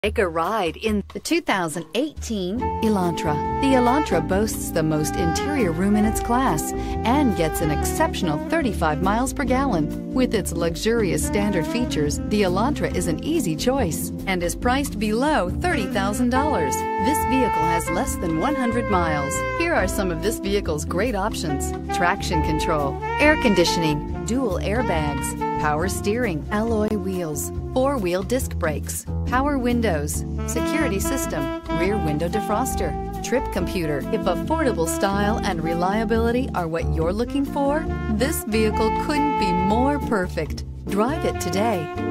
Take a ride in the 2018 Elantra. The Elantra boasts the most interior room in its class and gets an exceptional 35 miles per gallon. With its luxurious standard features, the Elantra is an easy choice and is priced below $30,000. This vehicle has less than 100 miles. Here are some of this vehicle's great options: traction control, air conditioning, dual airbags, power steering, alloy wheels, four-wheel disc brakes, power windows, security system, rear window defroster, trip computer. If affordable style and reliability are what you're looking for, this vehicle couldn't be more perfect. Drive it today.